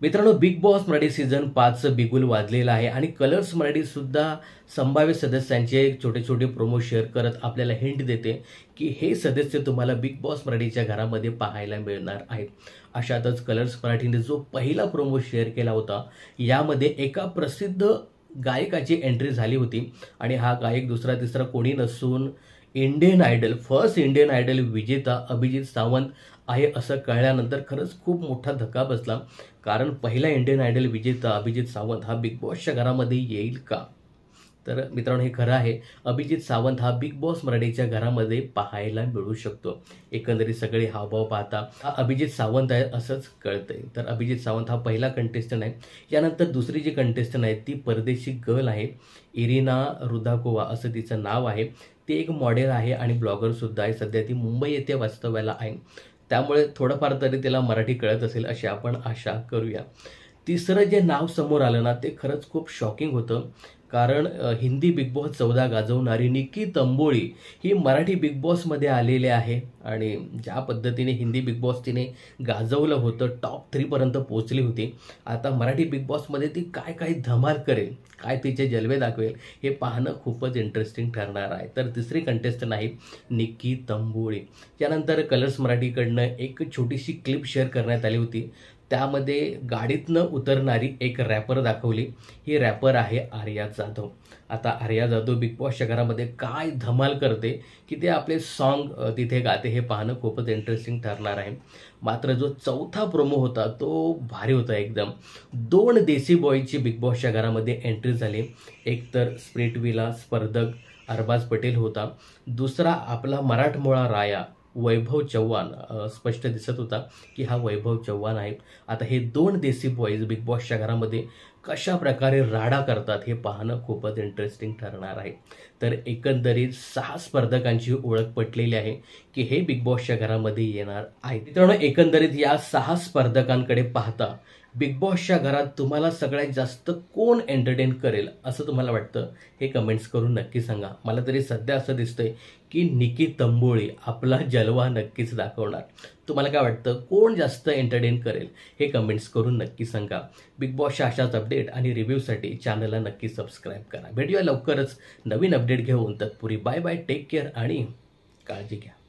मित्रांनो, big boss Marathi season 5 बिगुल वाजलेला आहे आणि कलर्स मराठी सुद्धा संभाव्य सदस्यांचे छोटे छोटे प्रोमो शेअर करत आपल्याला हिंट देते की हे सदस्य तुम्हाला बिग बॉस मराठीच्या घरामध्ये पाहायला मिळणार आहेत. अशातच कलर्स मराठीने जो पहिला प्रोमो शेअर केला होता यामध्ये एका प्रसिद्ध गायकाची एंट्री झाली होती आणि हा गायक दुसरा तिसरा कोणी नसून फर्स्ट इंडियन आयडल विजेता अभिजित सावंत आहे असं कळल्यानंतर खरंच खूप मोठा धक्का बसला. कारण पहिला इंडियन आयडल विजेता अभिजित सावंत हा बिग बॉसच्या घरामध्ये येईल का? तर मित्रांनो, हे खरं आहे. अभिजित सावंत हा बिग बॉस मराठीच्या घरामध्ये पाहायला मिळू शकतो. एकंदरीत सगळे हावभाव पाहता हा अभिजित सावंत आहे असंच कळतंय. तर अभिजित सावंत हा पहिला कंटेस्टंट आहे. यानंतर दुसरी जी कंटेस्टंट आहे ती परदेशी गर्ल आहे. इरिना रुदाकोवा असं तिचं नाव आहे. ती एक मॉडेल आहे आणि ब्लॉगर सुद्धा आहे. सध्या ती मुंबई येथे वास्तव्याला आहे. त्यामुळे थोडंफार तरी तिला मराठी कळत असेल अशी आपण आशा करूया. तिसरं जे नाव समोर आलं ना ते खरंच खूप शॉकिंग होतं. कारण हिंदी बिग बॉस 14 गाजवणारी निक्की तंबोळी ही मराठी बिग बॉसमध्ये आलेली आहे आणि ज्या पद्धतीने हिंदी बिग बॉस तिने गाजवलं होतं, टॉप 3 पर्यंत पोहोचली होती. आता मराठी बिग बॉसमध्ये ती काय काय धमाल करेल, काय तिचे जलवे दाखवेल हे पाहणं खूपच इंटरेस्टिंग ठरणार आहे. तर तिसरी कंटेस्टंट आहे निक्की तंबोळी. यानंतर कलर्स मराठीकडनं एक छोटीशी क्लिप शेअर करण्यात आली होती. त्यामध्ये गाडीतनं उतरणारी एक रॅपर दाखवली. ही रॅपर आहे आर्या जाधव. आता आर्या जाधव बिग बॉसच्या घरामध्ये काय धमाल करते की ते आपले सॉन्ग तिथे गाते हे पाहणं खूपच इंटरेस्टिंग ठरणार आहे. मात्र जो चौथा प्रोमो होता तो भारी होता एकदम. 2 देसी बॉयची बिग बॉसच्या घरामध्ये एंट्री झाली. एक तर स्प्रिटविला स्पर्धक अरबाज पटेल होता. दुसरा आपला मराठमोळा राया वैभव चव्हाण स्पष्ट दिसत होता की हा वैभव चव्हाण आहे. आता हे 2 देसी बॉईज बिग बॉसच्या घरामध्ये कशा प्रकारे राडा करतात हे पाहणं खूपच इंटरेस्टिंग ठरणार आहे. तर एकंदरीत 6 स्पर्धकांची ओळख पटलेली आहे की हे बिग बॉसच्या घरामध्ये येणार आहे. मित्रांनो, एकंदरीत या 6 स्पर्धकांकडे पाहता बिग बॉसच्या घरात तुम्हाला सगळ्यात जास्त कोण एंटरटेन करेल असं तुम्हाला वाटतं हे कमेंट्स करून नक्की सांगा. मला तरी सध्या असं दिसतंय की निक्की तंबोळी आपला जलवा नक्कीच दाखवणार. तुम्हाला काय वाटतं, कोण जास्त एंटरटेन करेल हे कमेंट्स करून नक्की सांगा. बिग बॉसच्या अशाच अपडेट आणि रिव्ह्यूसाठी चॅनलला नक्की सबस्क्राईब करा. भेटूया लवकरच नवीन अपडेट घेऊन. तत्पूर्वी बाय बाय, टेक केअर आणि काळजी घ्या.